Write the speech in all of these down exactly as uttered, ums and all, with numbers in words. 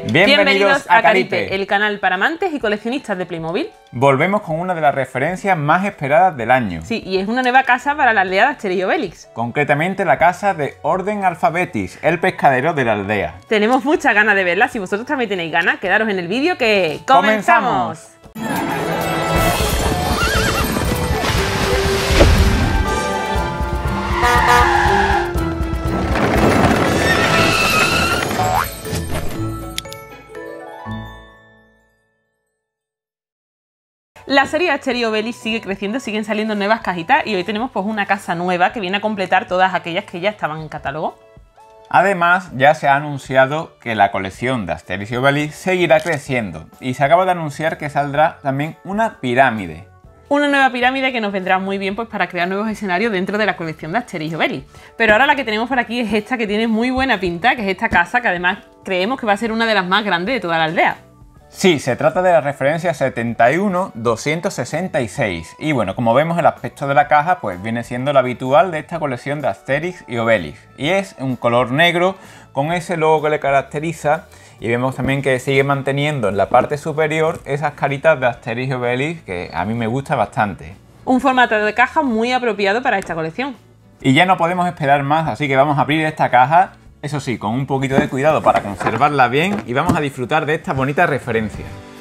Bienvenidos, Bienvenidos a Caripe, Caripe, el canal para amantes y coleccionistas de Playmobil. Volvemos con una de las referencias más esperadas del año. Sí, y es una nueva casa para la aldea de Asterix y Obelix. Concretamente la casa de Orden Alphabetis, el pescadero de la aldea. Tenemos muchas ganas de verla. Si vosotros también tenéis ganas, quedaros en el vídeo que ¡comenzamos! ¡Comenzamos! La serie Asterix y Obelix sigue creciendo, siguen saliendo nuevas cajitas y hoy tenemos pues una casa nueva que viene a completar todas aquellas que ya estaban en catálogo. Además, ya se ha anunciado que la colección de Asterix y Obelix seguirá creciendo y se acaba de anunciar que saldrá también una pirámide. Una nueva pirámide que nos vendrá muy bien pues para crear nuevos escenarios dentro de la colección de Asterix y Obelix. Pero ahora la que tenemos por aquí es esta que tiene muy buena pinta, que es esta casa que además creemos que va a ser una de las más grandes de toda la aldea. Sí, se trata de la referencia setenta y uno doscientos sesenta y seis y bueno, como vemos el aspecto de la caja pues viene siendo el habitual de esta colección de Asterix y Obelix y es un color negro con ese logo que le caracteriza y vemos también que sigue manteniendo en la parte superior esas caritas de Asterix y Obelix que a mí me gusta bastante. Un formato de caja muy apropiado para esta colección. Y ya no podemos esperar más, así que vamos a abrir esta caja. Eso sí, con un poquito de cuidado para conservarla bien y vamos a disfrutar de esta bonita referencia.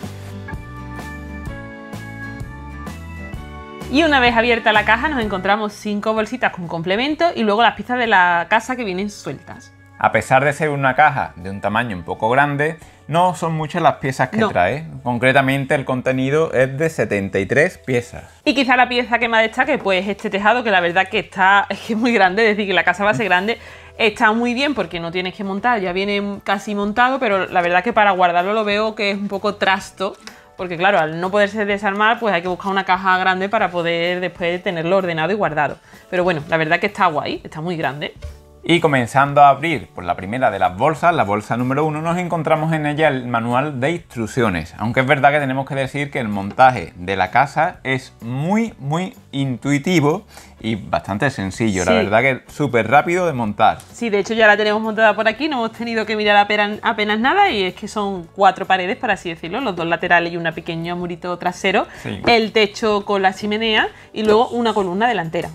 Y una vez abierta la caja nos encontramos cinco bolsitas con complemento y luego las piezas de la casa que vienen sueltas. A pesar de ser una caja de un tamaño un poco grande, no son muchas las piezas que no. trae. Concretamente el contenido es de setenta y tres piezas. Y quizá la pieza que más destaque pues este tejado, que la verdad que está es que es muy grande, es decir, que la casa va a ser grande. Está muy bien porque no tienes que montar, ya viene casi montado, pero la verdad que para guardarlo lo veo que es un poco trasto, porque claro, al no poderse desarmar, pues hay que buscar una caja grande para poder después tenerlo ordenado y guardado. Pero bueno, la verdad que está guay, está muy grande. Y comenzando a abrir por la primera de las bolsas, la bolsa número uno, nos encontramos en ella el manual de instrucciones. Aunque es verdad que tenemos que decir que el montaje de la casa es muy, muy intuitivo y bastante sencillo. Sí. La verdad que es súper rápido de montar. Sí, de hecho ya la tenemos montada por aquí, no hemos tenido que mirar apenas, apenas nada y es que son cuatro paredes, por así decirlo, los dos laterales y una pequeña murito trasero, sí. El techo con la chimenea y luego una columna delantera.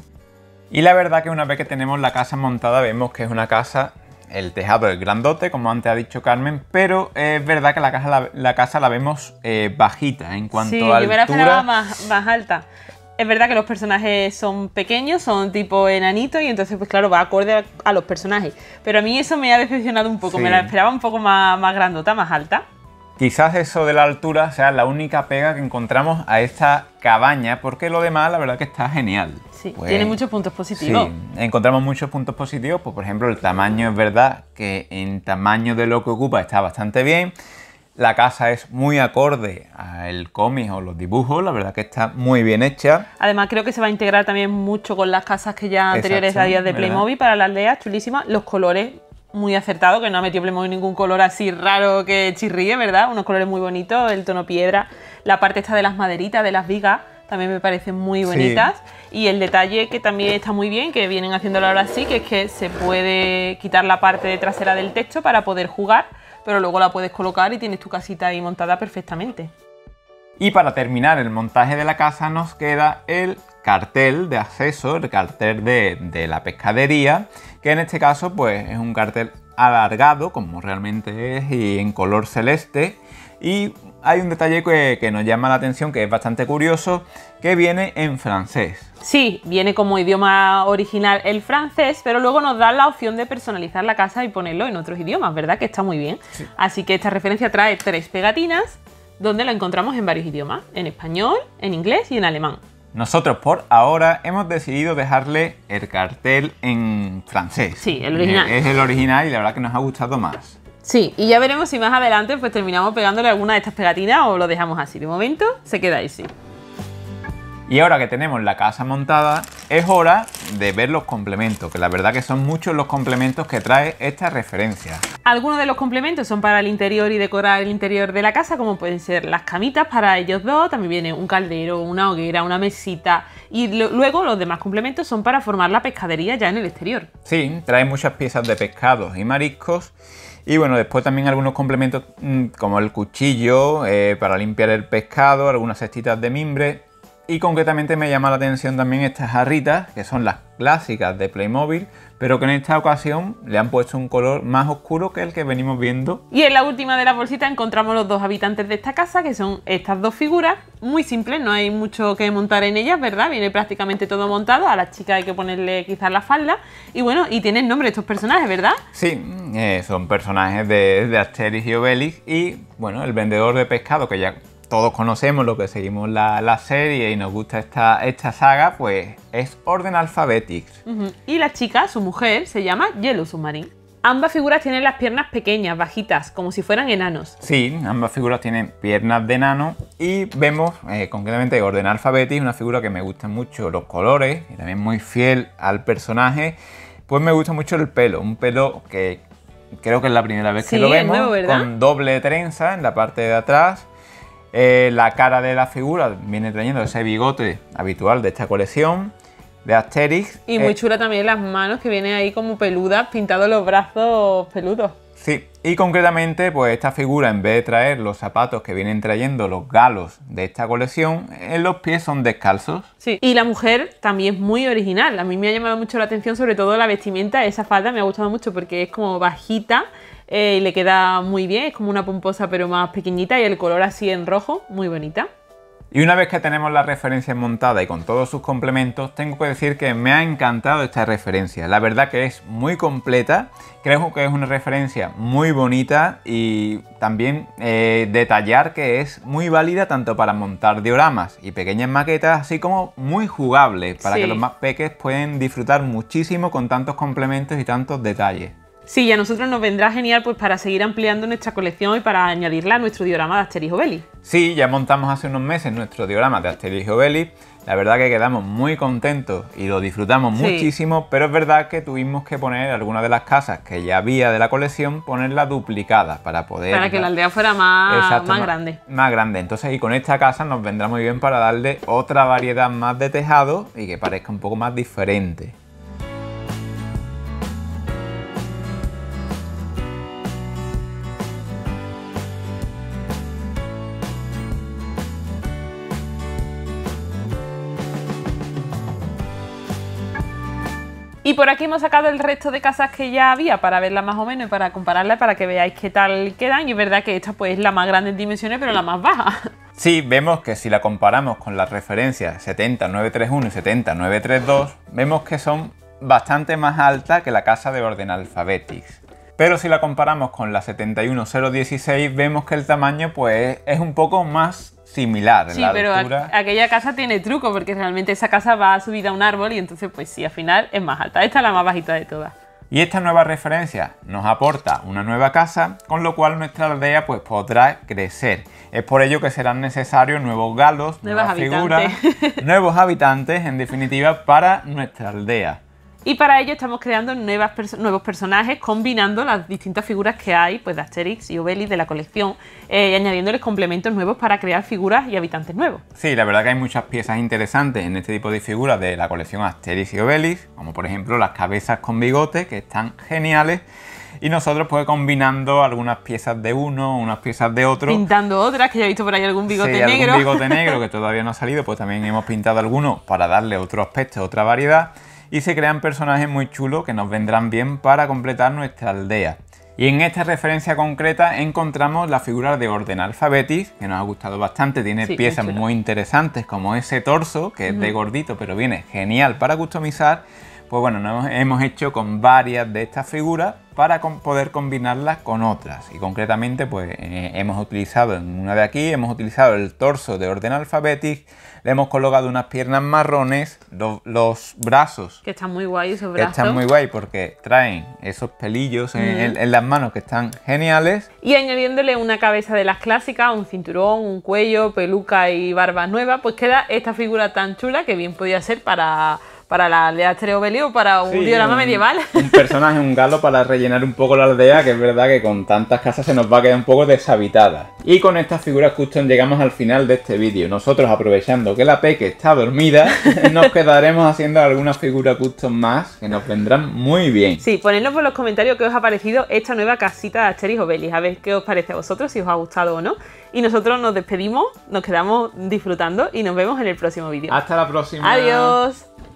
Y la verdad que una vez que tenemos la casa montada vemos que es una casa, el tejado es grandote, como antes ha dicho Carmen, pero es verdad que la casa la, la, casa la vemos eh, bajita en cuanto sí, a altura. Sí, yo me la esperaba más, más alta. Es verdad que los personajes son pequeños, son tipo enanitos y entonces pues claro, va acorde a, a los personajes. Pero a mí eso me ha decepcionado un poco, sí. Me la esperaba un poco más, más grandota, más alta. Quizás eso de la altura sea la única pega que encontramos a esta cabaña, porque lo demás la verdad que está genial. Sí, pues, tiene muchos puntos positivos. Sí, encontramos muchos puntos positivos, pues por ejemplo el tamaño es verdad que en tamaño de lo que ocupa está bastante bien. La casa es muy acorde al cómic o los dibujos, la verdad que está muy bien hecha. Además creo que se va a integrar también mucho con las casas que ya anteriores había de Playmobil para la aldea, chulísima. Los colores muy acertados, que no ha metido Playmobil ningún color así raro que chirríe, ¿verdad? Unos colores muy bonitos, el tono piedra, la parte esta de las maderitas, de las vigas, también me parecen muy bonitas. Sí. Y el detalle que también está muy bien, que vienen haciéndolo ahora sí, que es que se puede quitar la parte trasera del techo para poder jugar, pero luego la puedes colocar y tienes tu casita ahí montada perfectamente. Y para terminar el montaje de la casa nos queda el cartel de acceso, el cartel de, de la pescadería, que en este caso pues es un cartel alargado, como realmente es, y en color celeste. Y hay un detalle que, que nos llama la atención, que es bastante curioso, que viene en francés. Sí, viene como idioma original el francés, pero luego nos da la opción de personalizar la casa y ponerlo en otros idiomas, ¿verdad? Que está muy bien. Sí. Así que esta referencia trae tres pegatinas, donde la encontramos en varios idiomas, en español, en inglés y en alemán. Nosotros por ahora hemos decidido dejarle el cartel en francés. Sí, el original. Es el original y la verdad que nos ha gustado más. Sí, y ya veremos si más adelante pues terminamos pegándole alguna de estas pegatinas o lo dejamos así. De momento se queda ahí, sí. Y ahora que tenemos la casa montada, es hora de ver los complementos, que la verdad que son muchos los complementos que trae esta referencia. Algunos de los complementos son para el interior y decorar el interior de la casa, como pueden ser las camitas para ellos dos, también viene un caldero, una hoguera, una mesita, y lo, luego los demás complementos son para formar la pescadería ya en el exterior. Sí, trae muchas piezas de pescados y mariscos. Y bueno, después también algunos complementos mmm, como el cuchillo eh, para limpiar el pescado, algunas cestitas de mimbre. Y concretamente me llama la atención también estas jarritas, que son las clásicas de Playmobil, pero que en esta ocasión le han puesto un color más oscuro que el que venimos viendo. Y en la última de las bolsitas encontramos los dos habitantes de esta casa, que son estas dos figuras, muy simples, no hay mucho que montar en ellas, ¿verdad? Viene prácticamente todo montado, a la chica hay que ponerle quizás la falda. Y bueno, y tienen nombre estos personajes, ¿verdad? Sí, eh, son personajes de, de Asterix y Obelix, y bueno, el vendedor de pescado, que ya todos conocemos, lo que seguimos la, la serie y nos gusta esta, esta saga, pues es Orden Alphabetics. Uh-huh. Y la chica, su mujer, se llama Yellow Submarine. Ambas figuras tienen las piernas pequeñas, bajitas, como si fueran enanos. Sí, ambas figuras tienen piernas de enano y vemos eh, concretamente Orden Alphabetics, una figura que me gustan mucho los colores y también muy fiel al personaje. Pues me gusta mucho el pelo, un pelo que creo que es la primera vez sí, que lo vemos, nuevo, con doble trenza en la parte de atrás. Eh, la cara de la figura viene trayendo ese bigote habitual de esta colección de Asterix. Y muy eh, chula también las manos, que vienen ahí como peludas, pintados los brazos peludos. Sí, y concretamente pues esta figura, en vez de traer los zapatos que vienen trayendo los galos de esta colección, en los pies son descalzos. Sí, y la mujer también es muy original. A mí me ha llamado mucho la atención, sobre todo la vestimenta. Esa falda me ha gustado mucho porque es como bajita, Eh, y le queda muy bien, es como una pomposa pero más pequeñita, y el color así en rojo, muy bonita. Y una vez que tenemos la referencia montada y con todos sus complementos, tengo que decir que me ha encantado esta referencia. La verdad que es muy completa, creo que es una referencia muy bonita y también eh, detallar que es muy válida tanto para montar dioramas y pequeñas maquetas, así como muy jugable para sí. que los más peques pueden disfrutar muchísimo con tantos complementos y tantos detalles. Sí, y a nosotros nos vendrá genial pues para seguir ampliando nuestra colección y para añadirla a nuestro diorama de Asterix y Obelix. Sí, ya montamos hace unos meses nuestro diorama de Asterix y Obelix. La verdad que quedamos muy contentos y lo disfrutamos sí. muchísimo, pero es verdad que tuvimos que poner algunas de las casas que ya había de la colección, ponerlas duplicadas para poder... Para que la aldea fuera más, Exacto, más grande. Más, más grande. Entonces, y con esta casa nos vendrá muy bien para darle otra variedad más de tejado y que parezca un poco más diferente. Y por aquí hemos sacado el resto de casas que ya había para verlas más o menos y para compararlas, para que veáis qué tal quedan. Y es verdad que esta pues es la más grande en dimensiones, pero la más baja. Sí, vemos que si la comparamos con las referencias setenta nueve treinta y uno y setenta nueve treinta y dos, vemos que son bastante más altas que la casa de Orden Alphabetics. Pero si la comparamos con la setenta y uno cero dieciséis, vemos que el tamaño pues es un poco más similar en sí, la pero altura. A, aquella casa tiene truco, porque realmente esa casa va subida a un árbol y entonces pues sí, al final es más alta. Esta es la más bajita de todas. Y esta nueva referencia nos aporta una nueva casa, con lo cual nuestra aldea pues podrá crecer. Es por ello que serán necesarios nuevos galos, nuevas figuras, nuevos habitantes, en definitiva, para nuestra aldea. Y para ello estamos creando nuevas perso nuevos personajes, combinando las distintas figuras que hay pues, de Asterix y Obelix de la colección, eh, y añadiéndoles complementos nuevos para crear figuras y habitantes nuevos. Sí, la verdad que hay muchas piezas interesantes en este tipo de figuras de la colección Asterix y Obelix, como por ejemplo las cabezas con bigote, que están geniales. Y nosotros pues combinando algunas piezas de uno, unas piezas de otro. Pintando otras, que ya he visto por ahí algún bigote sí, negro. algún bigote negro que todavía no ha salido, pues también hemos pintado algunos para darle otro aspecto, otra variedad. Y se crean personajes muy chulos que nos vendrán bien para completar nuestra aldea. Y en esta referencia concreta encontramos la figura de Orden Alphabetics, que nos ha gustado bastante, tiene sí, piezas muy, muy interesantes como ese torso, que uh-huh. es de gordito, pero viene genial para customizar. Pues bueno, nos hemos hecho con varias de estas figuras para poder combinarlas con otras. Y concretamente pues eh, hemos utilizado en una de aquí, hemos utilizado el torso de Orden Alphabetics, le hemos colocado unas piernas marrones, lo, los brazos. Que están muy guay esos brazos. Que están muy guay porque traen esos pelillos en, mm. en, en las manos que están geniales. Y añadiéndole una cabeza de las clásicas, un cinturón, un cuello, peluca y barba nueva, pues queda esta figura tan chula que bien podía ser para... para la aldea Asterix y Obelix o para un sí, diorama un, medieval. Un personaje, un galo para rellenar un poco la aldea, que es verdad que con tantas casas se nos va a quedar un poco deshabitada. Y con estas figuras custom llegamos al final de este vídeo. Nosotros, aprovechando que la Peque está dormida, nos quedaremos haciendo algunas figuras custom más que nos vendrán muy bien. Sí, ponednos por los comentarios qué os ha parecido esta nueva casita de Asterix y Obelix, a ver qué os parece a vosotros, si os ha gustado o no. Y nosotros nos despedimos, nos quedamos disfrutando y nos vemos en el próximo vídeo. Hasta la próxima. Adiós.